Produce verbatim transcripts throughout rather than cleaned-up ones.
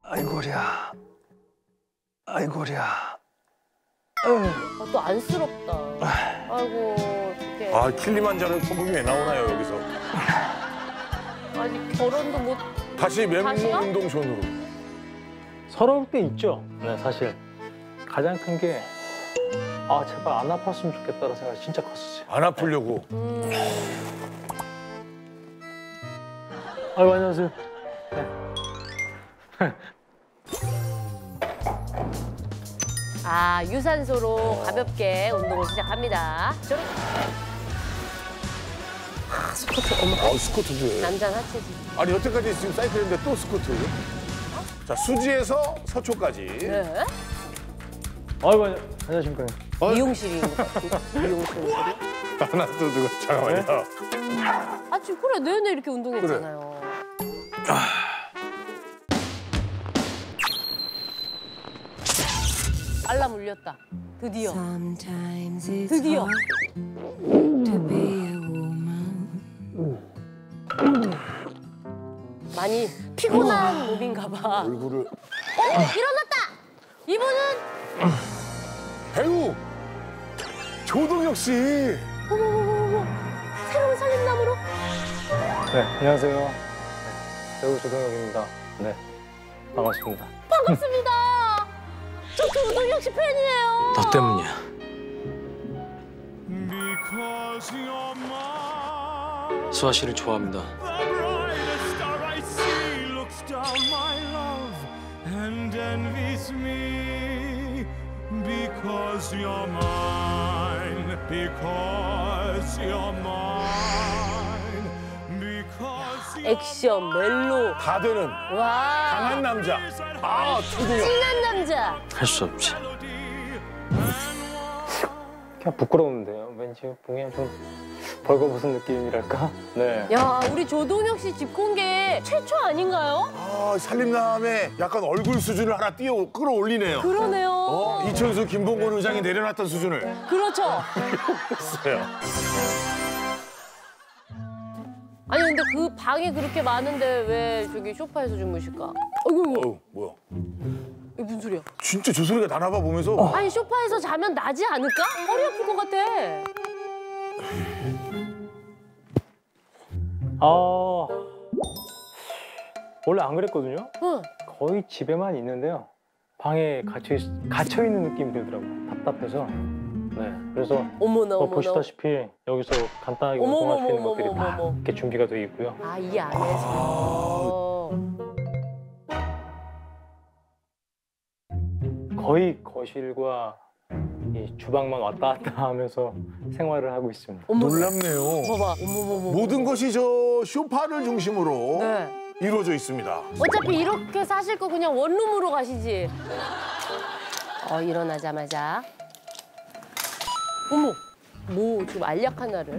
아이고랴. 아이고랴. 아, 또 안쓰럽다. 아이고, 어떡해. 아, 킬리만자로 소금이 왜 나오나요, 여기서? 아니, 결혼도 못. 다시 맨몸 다시요? 운동 존으로. 서러울 때 있죠. 네, 사실 가장 큰 게 아, 제발 안 아팠으면 좋겠다는 생각이 진짜 컸었어요. 안 아프려고. 음. 아이고, 안녕하세요. 네. 아, 유산소로 가볍게 운동을 시작합니다. 저런. 아, 스쿼트. 어머. 아, 스쿼트도 해. 남자 하체지. 아니, 여태까지 지금 사이클 했는데 또 스쿼트. 자, 수지에서 서초까지. 네. 아이고, 안녕하십니까. 어? 미용실인 것 같아. 미용실. 하나, 둘, 셋. 잠깐만요. 아, 지금 그래. 내내 이렇게 운동했잖아요. 알람 울렸다. 드디어. 드디어. 많이 피곤한 몸인가 봐. 얼굴을. 어? 일어났다! 이분은 배우! 조동혁 씨! 어머머머머 새로운 살림남으로? 네, 안녕하세요. 네, 배우 조동혁입니다. 네, 반갑습니다. 반갑습니다. 저 조동혁 씨 팬이에요. 너 때문이야. 수아 씨를 좋아합니다. 액션, 멜로. 다 되는 와. 강한 남자. 아, 조동혁. 찐한 남자. 할 수 없지. 그냥 부끄러운데요. 왠지 보기엔 좀 벌거벗은 느낌이랄까? 네. 야, 우리 조동혁 씨 집공개 최초 아닌가요? 아, 살림남의 약간 얼굴 수준을 하나 띄워 끌어올리네요. 그러네요. 어, 이천수 김봉곤 의장이 내려놨던 수준을. 그렇죠. 했어요. 아니 근데 그 방이 그렇게 많은데 왜 저기 소파에서 주무실까? 어이구, 어우, 뭐야. 이게 무슨 소리야? 진짜 저 소리가 나나 봐 보면서. 아니 소파에서 자면 나지 않을까? 허리 아플 것 같아. 아, 원래 안 그랬거든요. 응. 거의 집에만 있는데요. 방에 갇혀, 있, 갇혀 있는 느낌이 들더라고요. 답답해서. 네, 그래서 어머나 뭐 어머나. 보시다시피 여기서 간단하게 어머, 운동할 수 있는 어머, 것들이 어머, 다 어머. 이렇게 준비가 되어 있고요. 아, 이 안에서. 거의 거실과 이 주방만 왔다 갔다 하면서 생활을 하고 있습니다. 어머. 놀랍네요. 봐봐. 어머머머. 모든 것이 저 쇼파를 중심으로 네. 이루어져 있습니다. 어차피 이렇게 사실 거 그냥 원룸으로 가시지. 어, 일어나자마자. 어머. 뭐 지금 알약 하나를.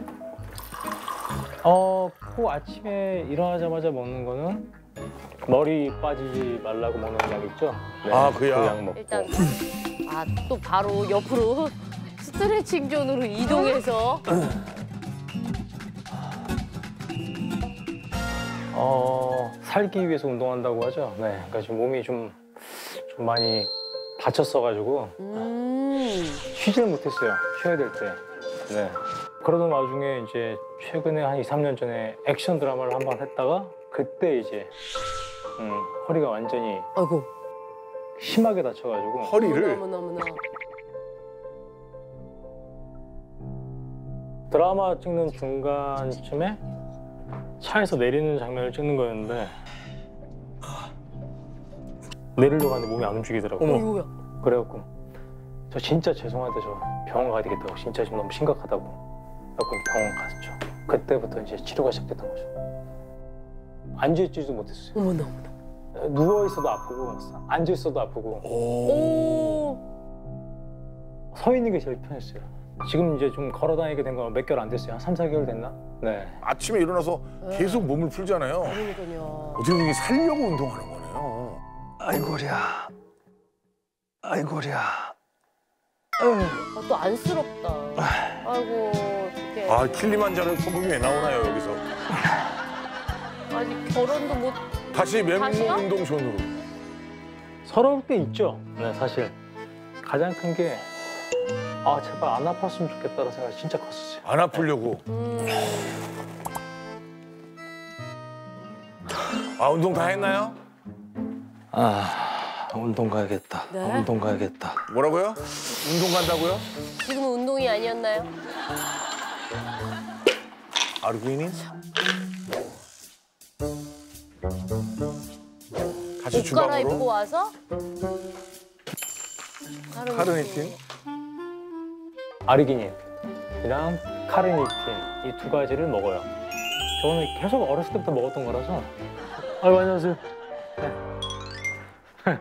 어, 그 아침에 일어나자마자 먹는 거는 머리 빠지지 말라고 먹는 약 있죠? 네, 아, 그 약? 약 먹고. 일단 아, 또 바로 옆으로 스트레칭 존으로 이동해서. 어, 살기 위해서 운동한다고 하죠. 네, 그러니까 지금 몸이 좀, 좀 많이 다쳤어가지고 음. 쉬질 못했어요. 쉬어야 될 때. 네. 그러던 와중에 이제 최근에 한 이, 삼 년 전에 액션 드라마를 한 번 했다가 그때 이제 음, 허리가 완전히 아이고. 심하게 다쳐가지고 허리를. 어머나 어머나. 드라마 찍는 중간쯤에 차에서 내리는 장면을 찍는 거였는데 내리려고 하는데 몸이 안 움직이더라고요. 어머. 이거야. 그래갖고 저 진짜 죄송한데 저 병원 가야 되겠다고 진짜 지금 너무 심각하다고 그래갖고 병원 갔죠. 그때부터 이제 치료가 시작됐던 거죠. 앉아있지도 못했어요. 어머나 어머나. 누워있어도 아프고 앉아있어도 아프고 오. 서 있는 게 제일 편했어요. 지금 이제 좀 걸어 다니게 된 건 몇 개월 안 됐어요. 한 삼, 사 개월 됐나? 네. 아침에 일어나서 계속 몸을 풀잖아요. 그러니까요. 어떻게 보면 살려고 운동하는 거네요. 아이고랴. 아이고랴. 아, 또 안쓰럽다. 아이고 어떡해. 아, 킬리만자로 소금이 왜 나오나요, 여기서? 아니 결혼도 못. 다시 맨몸 다시요? 운동 존으로. 서러울 때 있죠. 네, 사실 가장 큰 게 아 제발 안 아팠으면 좋겠다는 생각이 진짜 컸었어요. 안 아프려고. 아 운동 다 했나요? 아, 운동 가야겠다. 네? 아, 운동 가야겠다. 뭐라고요? 운동 간다고요? 지금은 운동이 아니었나요? 아르기닌? 같이 옷 갈아입고 주방으로 와서 카르니틴? 아르기닌이랑 카르니틴 이 두 가지를 먹어요. 저는 계속 어렸을 때부터 먹었던 거라서. 아이고 안녕하세요. 네.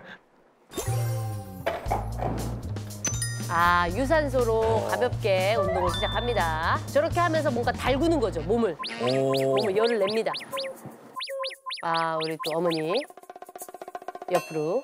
아 유산소로 가볍게 운동을 시작합니다. 저렇게 하면서 뭔가 달구는 거죠 몸을. 오. 몸을 열을 냅니다. 아 우리 또 어머니 옆으로.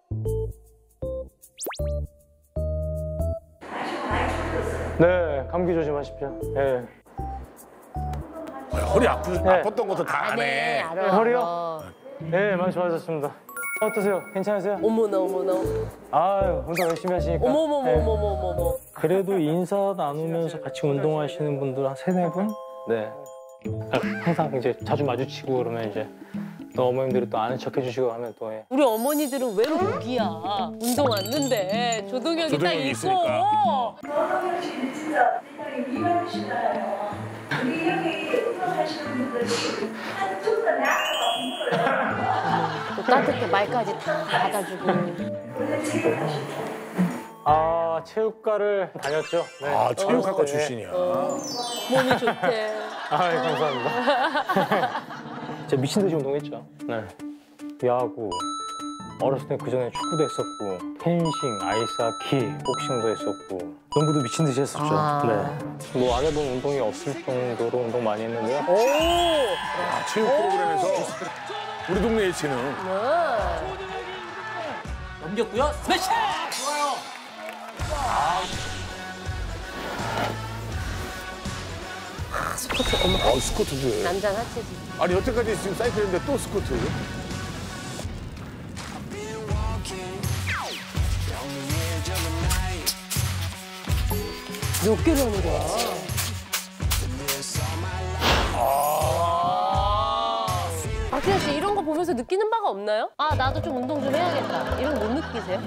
네, 감기 조심하십시오. 네. 아, 허리 아프, 네. 아팠던 것도 다 안 네 해. 알아. 네, 허리요? 알아. 네, 많이 좋아졌습니다. 어떠세요? 괜찮으세요? 어머나 어머나. 아유, 운동 열심히 하시니까. 어머머머 네. 어머머머머. 그래도 인사 나누면서 같이 운동하시는 분들 한 세네 분? 네. 아, 항상 이제 자주 마주치고 그러면 이제 또 어머님들이 또 아는 척 해주시고 하면 또 해. 우리 어머니들은 왜 여기야? 운동 왔는데 조동혁이 딱 조동혁이 있고. 있으니까. 조동혁 씨는 진짜 굉장히 미남이시잖아요. 우리 여기 운동하시는 분들이 한쪽도 나아가 또 따뜻해 말까지 다 받아주고. 원래 책을 하시죠. 아, 체육과를 다녔죠. 네. 아 체육학과 어, 출신이야. 몸이 좋대. 아, 예, 감사합니다. 진짜 미친 듯이 운동했죠. 네. 야구, 어렸을 때 그 전에 축구도 했었고, 펜싱, 아이스하키, 복싱도 했었고, 농구도 미친 듯이 했었죠. 아. 네. 뭐 안 해본 운동이 없을 정도로 운동 많이 했는데요. 오. 아, 체육 프로그램에서 우리 동네 H는 네. 넘겼고요. 스매시! 좋아요. 스쿼트 어머. 아 스쿼트도 해. 남자 하체지. 아니 여태까지 지금 사이클 했는데 또 스쿼트. 몇 개를 하는 거야? 박진아 씨 이런 거 보면서 느끼는 바가 없나요? 아 나도 좀 운동 좀 해야겠다. 이런 거 못 느끼세요?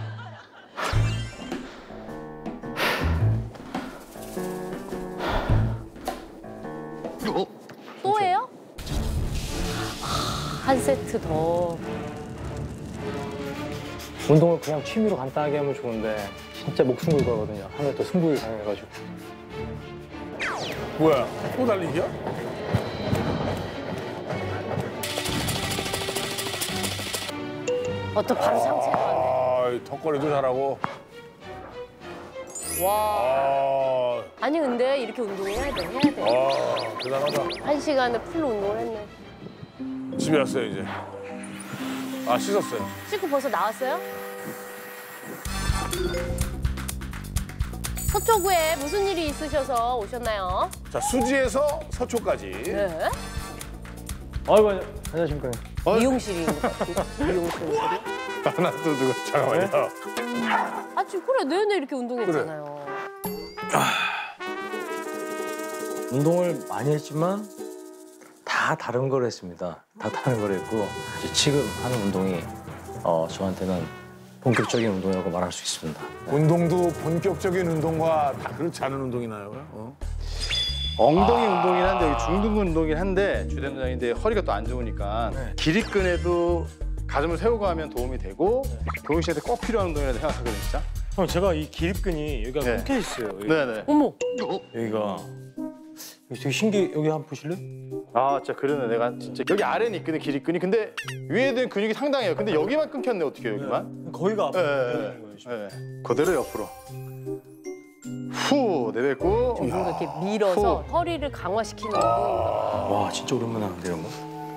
또 해요? 아, 한 세트 더. 운동을 그냥 취미로 간단하게 하면 좋은데 진짜 목숨 걸고 하거든요. 하면 또 승부욕이 강해가지고. 뭐야? 또 달리기야? 어떤 바로 상체가 안 아 턱걸이도 잘하고. 돼. 와. 아, 아니 근데 이렇게 운동을 해야 돼, 해야 돼. 아 대단하다. 한 시간을 풀로 운동을 했네. 집에 왔어요 이제. 아 씻었어요. 씻고 벌써 나왔어요? 서초구에 무슨 일이 있으셔서 오셨나요? 자 수지에서 서초까지. 네. 아이고, 안녕하십니까. 미용실인 것 같은데? 미용실이? 하나 또 누구 잠깐만요. 아 지금 그래 내내 이렇게 운동했잖아요. 운동을 많이 했지만 다 다른 걸 했습니다. 다 다른 걸 했고 이제 지금 하는 운동이 어, 저한테는 본격적인 운동이라고 말할 수 있습니다. 운동도 본격적인 운동과 다 그렇지 않은 운동이나요? 어? 엉덩이 운동이긴 한데 여기 중둔근 운동이긴 한데 주된 운동인데 허리가 또 안 좋으니까 기립근에도 가슴을 세우고 하면 도움이 되고 도훈 씨한테 꼭 필요한 운동이라고 생각하거든요, 진짜. 형, 제가 이 기립근이 여기가 네. 꺾여 있어요. 여기. 네네. 어머. 여기가. 여기 되게 신기. 여기 한번 보실래? 아, 진짜 그러네. 내가 진짜 여기 아래는 있거든 기립근이. 근데 위에는 근육이 상당해요. 근데 여기만 끊겼네 어떻게 여기만? 거기가 예, 아파요. 예, 예. 예. 그대로 옆으로. 후 내뱉고. 뭔가 이렇게 밀어서 허리를 강화시키는 운동인가 봐. 와 진짜 오랜만에 하는데 이런 거.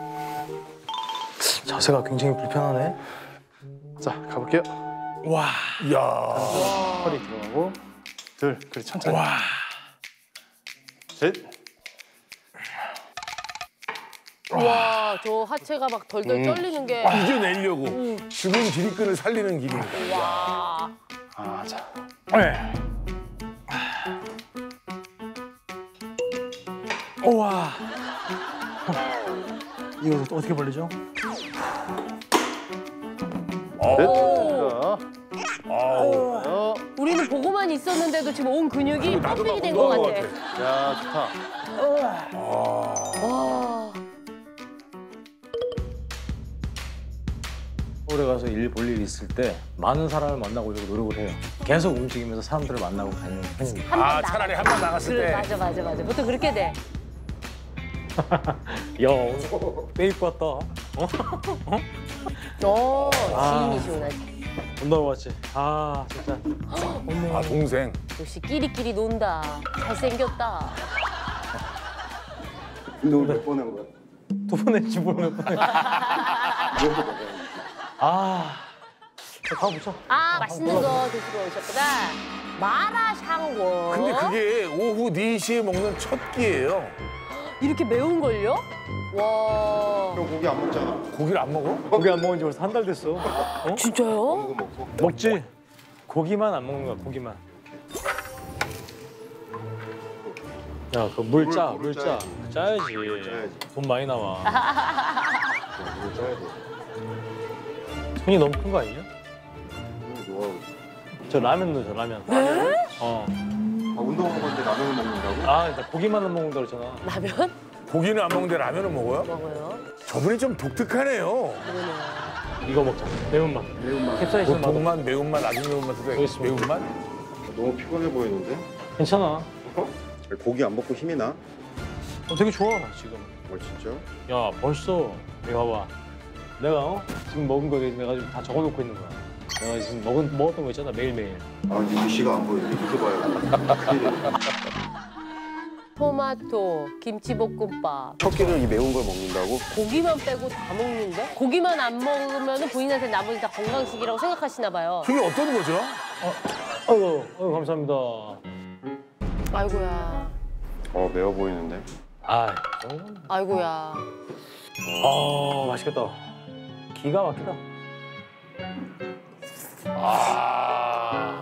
자세가 굉장히 불편하네. 자 가볼게요. 이야. 허리 들어가고 둘, 그래 천천히. 셋, 와, 저 하체가 막 덜덜 떨리는 게. 이겨내려고. 죽은 기립근을 살리는 길입니다. 와. 아, 자. 네. 우와. 이거 어떻게 벌리죠? 오. 아우. 어, 우리는 보고만 있었는데도 지금 온 근육이 나도 펌핑이 막 된 것 운동한 같아. 것 야, 좋다. 와. 서울에 가서 일 볼 일 있을 때 많은 사람을 만나보려고 노력을 해요. 계속 움직이면서 사람들을 만나고 다니는 편입니다. 한 아, 번 차라리 나갔다. 한 번 나갔을 그래, 때. 맞아, 맞아, 맞아. 보통 그렇게 돼. 야, 빼입고 왔다. 어, 아. 지인이시구나. 운동 왔지. 아, 진짜. 아, 동생. 역시 끼리끼리 논다. 잘생겼다. 운동을 몇 번 한 거야? 두 번 했지, 뭘 몇 번 했지. 아, 가보자. 아, 맛있는 거 드시러 오셨구나. 마라샹궈. 근데 그게 오후 네 시에 먹는 첫 끼예요. 이렇게 매운 걸요? 와. 형 고기 안 먹잖아. 고기를 안 먹어? 고기 안 먹은 지 벌써 한 달 됐어. 어? 진짜요? 먹지. 고기만 안 먹는 거야, 고기만. 야, 그 물 짜, 물 짜. 짜야지. 돈 많이 나와. 물 짜야 돼. 손이 너무 큰 거 아니냐? 뭐, 저 라면 넣어, 저 라면. 네? 어. 아, 운동하고 갔는데 라면을 먹는다고? 아, 나 고기만 안 먹는다 그랬잖아. 라면? 고기는 안 먹는데 라면은 먹어요? 먹어요. 저분이 좀 독특하네요. 그러네요. 이거 먹자. 매운맛. 매운맛. 캡사이신 맛. 보통만 매운맛, 아주 매운맛도 여기 있습니다. 매운맛? 너무 피곤해 보이는데? 괜찮아. 고기 안 먹고 힘이 나? 어, 되게 좋아, 나 지금. 어, 진짜? 야, 벌써. 이거 봐봐. 내가 어? 지금 먹은 거 내가 지금 다 적어놓고 있는 거야. 내가 지금 먹은, 먹었던 거 있잖아, 매일매일. 아, 이 글씨가 안 보여. 이렇게 봐요. 토마토, 김치볶음밥. 첫 끼를 이 매운 걸 먹는다고? 고기만 빼고 다 먹는데? 고기만 안 먹으면 본인한테 나머지 다 건강식이라고 생각하시나 봐요. 그게 어떤 거죠? 아이고, 아이고, 감사합니다. 아이고야. 어, 매워 보이는데? 아, 아이고야. 아, 맛있겠다. 기가 막히다. 아.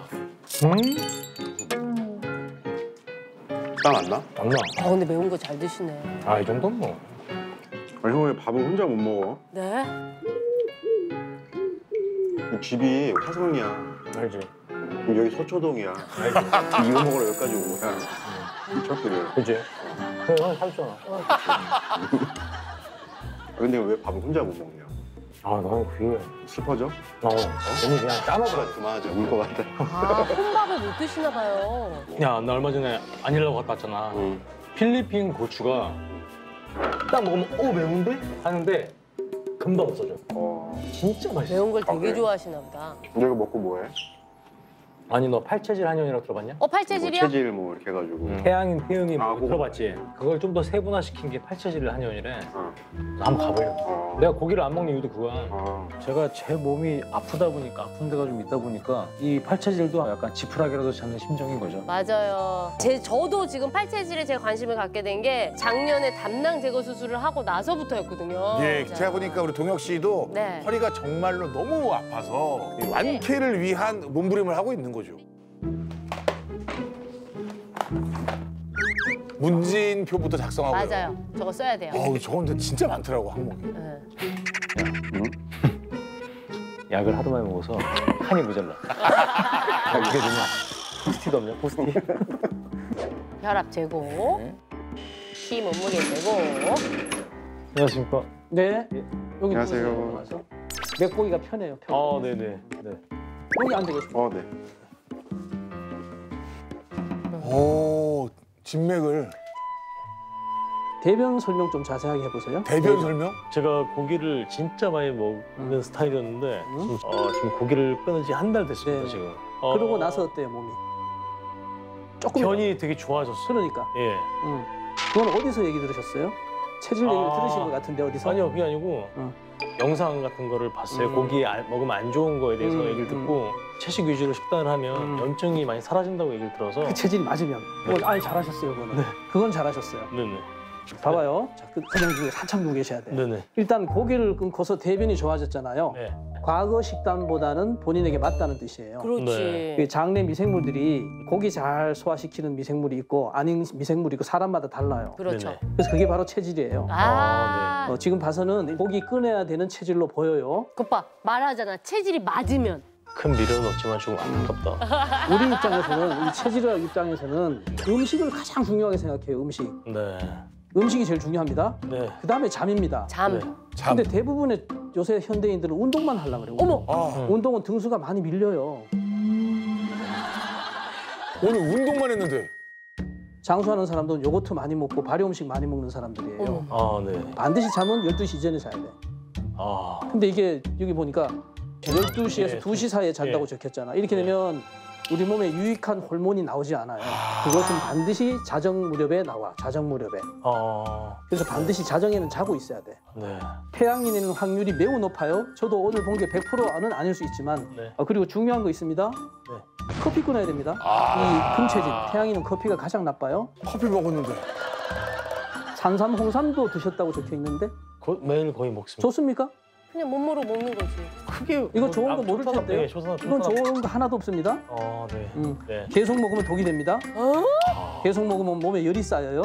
음? 땀 안 나? 안 나. 아, 근데 매운 거 잘 드시네. 아, 이 정도는 뭐. 아, 형 왜 밥을 혼자 못 먹어? 네? 집이 화성이야. 알지? 그럼 여기 서초동이야. 이거 먹으러 여기까지 온 거야. 첫 끼를. 그지? 그래, 형 살잖아. 근데 왜 밥을 혼자 못 먹냐? 아, 나는 그게. 슬퍼져? 어, 너무 그냥 짠하더라. 그만하자. 울 것 같아. 아, 혼밥을 못 드시나 봐요. 야, 나 얼마 전에 아닐라고 갔다 왔잖아. 응. 필리핀 고추가 딱 먹으면 어 매운데? 하는데 금방 없어져. 어. 진짜 맛있어. 매운 걸 되게 아, 그래? 좋아하시나 보다. 근데 이거 먹고 뭐해? 아니 너 팔체질 한의원이라고 들어봤냐? 어, 뭐 팔체질이요? 체질 뭐 이렇게 해가지고. 태양인 태음이 아, 뭐 그거 들어봤지? 그걸 좀 더 세분화시킨 게 팔체질 한의원이래. 어. 한번 가보려고. 어. 내가 고기를 안 먹는 이유도 그거야. 어. 제가 제 몸이 아프다 보니까 아픈 데가 좀 있다 보니까 이 팔체질도 약간 지푸라기라도 잡는 심정인 거죠. 맞아요. 제, 저도 지금 팔체질에 제가 관심을 갖게 된 게 작년에 담낭 제거 수술을 하고 나서부터였거든요. 예, 자. 제가 보니까 우리 동혁 씨도 네. 허리가 정말로 너무 아파서 이 완쾌를 위한 몸부림을 하고 있는 거죠. 문진표부터 작성하고요. 맞아요. 저거 써야 돼요. 어우, 저건 근데 진짜 많더라고, 항목이. 네. 약을 하도 많이 먹어서 한이 모자라. 야, 이게 뭐냐? 포스티도 없냐? 포스티? 혈압 재고, 키 몸무게 재고. 안녕하십니까? 네. 여기 안녕하세요. 누구세요? 맥보기가 편해요. 편. 아, 네네. 네. 여기 앉아 계십시오. 어, 네. 오, 진맥을. 대변 설명 좀 자세하게 해보세요. 대변 설명? 제가 고기를 진짜 많이 먹는 스타일이었는데 지금, 어, 지금 고기를 끊은 지 한 달 됐습니다, 네. 지금. 그러고 어, 나서 어때요, 몸이? 조금 변이 되게 좋아졌어요. 그러니까. 예. 응. 그건 어디서 얘기 들으셨어요? 체질 얘기를 아. 들으신 것 같은데 어디서? 아니요, 그게 아니고 응. 영상 같은 거를 봤어요. 음. 고기 안- 먹으면 안 좋은 거에 대해서 음, 얘기를 듣고 채식 위주로 식단을 하면 음. 염증이 많이 사라진다고 얘기를 들어서 그 체질이 맞으면. 네. 그건 아예 잘하셨어요, 그거는. 그건 잘하셨어요. 네네. 봐봐요. 자, 그- 그냥 두고 한참 두고 계셔야 돼요. 네네. 일단 고기를 끊고서 대변이 좋아졌잖아요. 네. 과거 식단보다는 본인에게 맞다는 뜻이에요. 그렇지. 네. 그 장내 미생물들이 고기 잘 소화시키는 미생물이 있고 아닌 미생물이 있고 사람마다 달라요. 그렇죠. 네네. 그래서 그게 바로 체질이에요. 아, 어, 지금 봐서는 고기 꺼내야 되는 체질로 보여요. 오빠 말하잖아. 체질이 맞으면. 큰 미련은 없지만 조금 안타깝다. 우리 입장에서는 이 체질학 입장에서는 음식을 가장 중요하게 생각해요. 음식. 네. 음식이 제일 중요합니다. 네. 그 다음에 잠입니다. 잠. 네. 근데 대부분의 요새 현대인들은 운동만 하려고 그래요. 어머. 아, 운동은 등수가 많이 밀려요. 오늘 운동만 했는데. 장수하는 사람들은 요거트 많이 먹고 발효 음식 많이 먹는 사람들이에요. 어머. 아, 네. 반드시 잠은 열두 시 이전에 자야 돼. 아. 근데 이게 여기 보니까 열두 시에서 예, 두 시 사이에 잔다고 예. 적혔잖아. 이렇게 되면 우리 몸에 유익한 호르몬이 나오지 않아요. 그것은 반드시 자정 무렵에 나와. 자정 무렵에. 아. 그래서 반드시 자정에는 자고 있어야 돼. 네. 폐양이 되는 확률이 매우 높아요. 저도 오늘 본 게 백 퍼센트는 아닐 수 있지만 네. 어, 그리고 중요한 거 있습니다. 커피 끊어야 됩니다. 이 금체질, 태양이는 커피가 가장 나빠요. 커피 먹었는데. 산삼, 홍삼도 드셨다고 적혀 있는데 거, 매일 거의 먹습니다. 좋습니까? 그냥 몸으로 먹는 거지. 크게 이거 좋은 거 아, 모를 좋다나- 텐데요. 네, 좋다나- 이건 좋다나- 좋은 거 하나도 없습니다. 아, 네. 음. 네. 계속 먹으면 독이 됩니다. 어? 계속 먹으면 몸에 열이 쌓여요.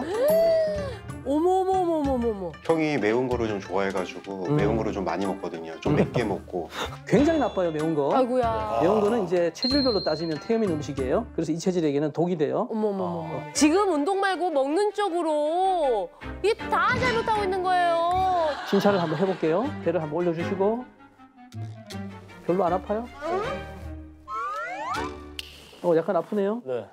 어머머머머머머. 형이 매운 거를 좀 좋아해가지고 음. 매운 거를 좀 많이 먹거든요. 좀 맵게 먹고. 굉장히 나빠요, 매운 거. 아이고야. 매운 거는 이제 체질별로 따지면 태음인 음식이에요. 그래서 이 체질에게는 독이 돼요. 어머머머머. 지금 운동 말고 먹는 쪽으로 이게 다 잘못하고 있는 거예요. 진찰을 한번 해볼게요. 배를 한번 올려주시고. 별로 안 아파요? 어, 약간 아프네요. 네.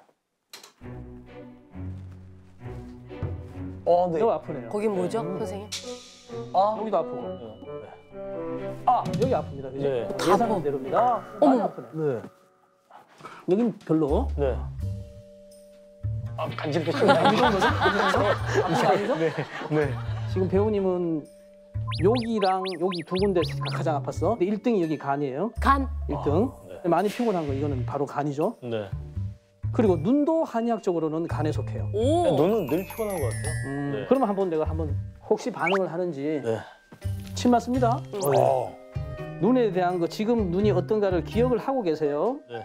어, 네. 여기 아프네요. 거긴 뭐죠, 선생님? 아, 여기도 아프고. 아, 여기 아픕니다. 그죠? 네. 예상한 대로입니다. 많이 아프네. 네. 여긴 별로. 네. 아, 간질도 좀 나요. 아픈 거 아니죠? 네. 네. 지금 배우님은 여기랑 여기 두 군데 가장 아팠어. 근데 일 등이 여기 간이에요. 간. 일 등. 네. 많이 피곤한 거 이거는 바로 간이죠. 네. 그리고 눈도 한의학적으로는 간에 속해요. 오. 눈은 늘 피곤한 것 같아요. 음, 네. 그러면 한번 내가 한번 혹시 반응을 하는지 네. 침 맞습니다. 어. 눈에 대한 거 지금 눈이 어떤가를 기억을 하고 계세요. 네.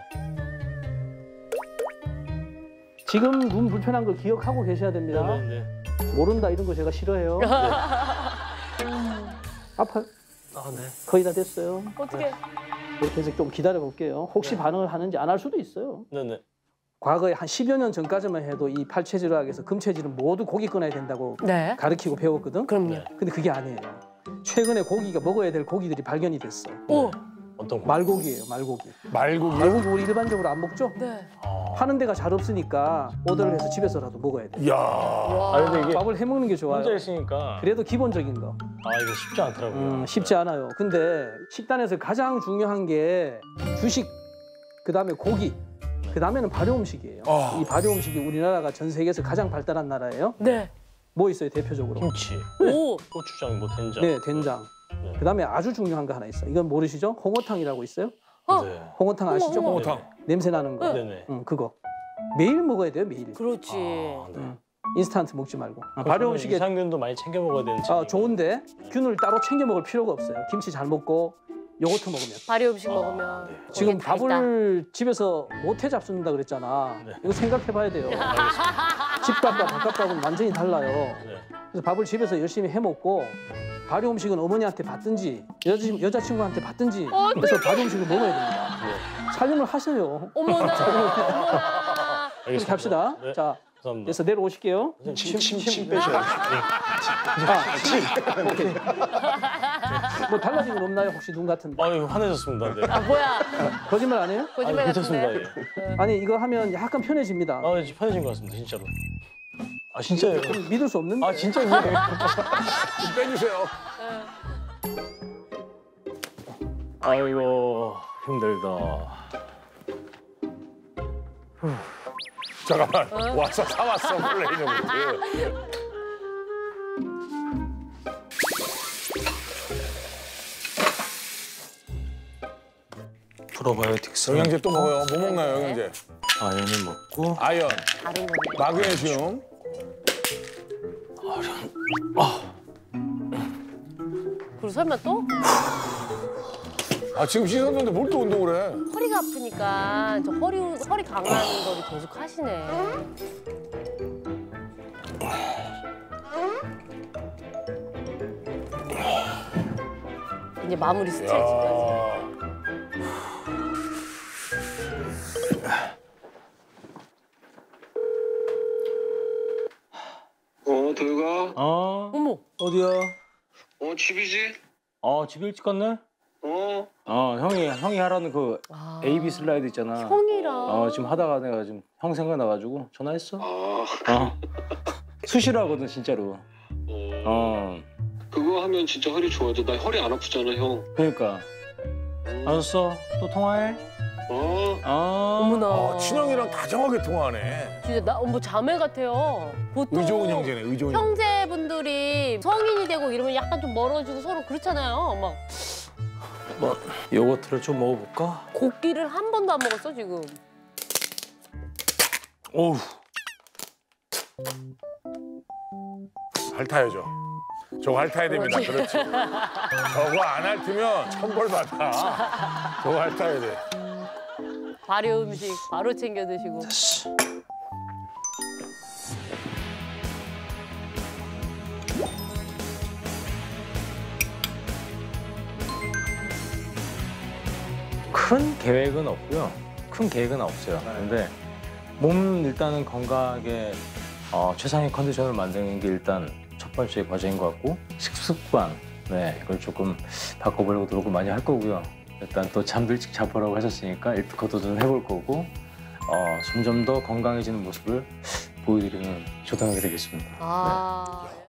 지금 눈 불편한 걸 기억하고 계셔야 됩니다. 네. 네. 모른다 이런 거 제가 싫어해요. 아파요. 아, 네. 거의 다 됐어요. 어떻게? 이렇게 해서 좀 기다려 볼게요. 혹시 반응을 하는지 안 할 수도 있어요. 네. 네. 과거에 한 십여 년 전까지만 해도 이 팔체질학에서 금체질은 모두 고기 끊어야 된다고 네. 가르치고 배웠거든. 그럼요. 네. 근데 그게 아니에요. 최근에 고기가 먹어야 될 고기들이 발견이 됐어. 오. 어떤 거? 말고기예요, 말고기. 말고기. 말고기 우리 일반적으로 안 먹죠? 네. 파는 데가 잘 없으니까 오더를 해서 집에서라도 먹어야 돼. 이야. 아, 근데 이게 밥을 해 먹는 게 좋아요. 혼자 있으니까 그래도 기본적인 거. 아, 이게 쉽지 않더라고요. 음, 쉽지 않아요. 근데 식단에서 가장 중요한 게 주식, 그 다음에 고기, 그 다음에는 발효 음식이에요. 아. 이 발효 음식이 우리나라가 전 세계에서 가장 발달한 나라예요. 네. 뭐 있어요, 대표적으로? 김치, 오. 고추장, 뭐 된장. 네, 된장. 네. 그 다음에 아주 중요한 거 하나 있어. 이건 모르시죠? 홍어탕이라고 있어요. 어. 네. 홍어탕 아시죠? 어머, 어머. 홍어탕. 냄새 나는 거. 네. 네. 응, 그거. 매일 먹어야 돼요, 매일. 그렇지. 아, 네. 응. 인스턴트 먹지 말고. 아, 발효 음식에 이상균도 많이 챙겨 먹어야 되는 아, 체질이고. 좋은데 균을 따로 챙겨 먹을 필요가 없어요. 김치 잘 먹고 요거트 먹으면. 발효 음식 먹으면. 네. 지금 거기에 다 있다. 밥을 집에서 못해 잡숫는다 그랬잖아. 네. 이거 생각해봐야 돼요. 집밥과 바깥밥은 완전히 달라요. 네. 그래서 밥을 집에서 열심히 해 먹고 발효 음식은 어머니한테 받든지 여자, 여자친구한테 받든지 그래서 발효 음식을 먹어야 됩니다. 살림을 하세요. 어머나. 어머나. 이렇게 알겠습니다. 합시다. 네. 자, 감사합니다. 그래서 내려오실게요. 침, 침, 침 빼셔야 돼. 아, 침. 오케이. 뭐 달라진 건 없나요? 혹시 눈 같은? 아, 이거 화내셨습니다. 네. 아 뭐야? 거짓말 안 해요? 거짓말 아, 괜찮습니다. 같은데. 예. 아니 이거 하면 약간 편해집니다. 아, 이제 편해진 것 같습니다, 진짜로. 아, 진짜예요. 좀 믿을 수 없는데. 아, 진짜예요. 좀 빼주세요. 아이고, 힘들다. 잠깐만. 와서 사왔어, 플레이는. 프로바이오틱스 영양제 또 먹어요. 뭐 먹나요, 영양제? 아연을 먹고 아연, 다른 거네. 마그네슘. 그리고 설마 또? 아 지금 씻었는데 뭘 또 운동을 해? 허리가 아프니까 저 허리 허리 강화하는 거를 계속 하시네. 이제 마무리 스트레칭까지. 어, 도유가? 어? 어머. 어디야? 어, 집이지? 어, 집 일찍 갔네? 어. 어, 형이, 형이 하라는 그 아, 에이비 슬라이드 있잖아. 형이랑. 어, 지금 하다가 내가 지금 형 생각나가지고 전화했어. 아, 어. 수시로 하거든, 진짜로. 어. 어. 그거 하면 진짜 허리 좋아져. 나 허리 안 아프잖아, 형. 그러니까. 알았어. 또 통화해. 어. 어. 어머나. 어, 친형이랑 다정하게 통화하네. 진짜 나 뭐 자매 같아요. 보통 의좋은 형제네, 의좋은 형. 형제분들이 성인이 되고 이러면 약간 좀 멀어지고 서로 그렇잖아요. 막 뭐, 요거트를 좀 먹어볼까? 고기를 한 번도 안 먹었어 지금. 어우. 핥아야죠. 저거 핥아야 됩니다. 그렇지. 저거 안 핥으면 천벌 받아. 저거 핥아야 돼. 발효 음식 바로 챙겨 드시고. 큰 계획은 없고요. 큰 계획은 없어요. 근데 몸 일단은 건강하게 어, 최상의 컨디션을 만드는 게 일단 첫 번째 과제인 것 같고 식습관, 네, 이걸 조금 바꿔보려고 노력을 많이 할 거고요. 일단 또 잠도 일찍 자보라고 하셨으니까 일프컷도 좀 해볼 거고 어, 점점 더 건강해지는 모습을 보여드리는 조당이 되겠습니다. 아. 네.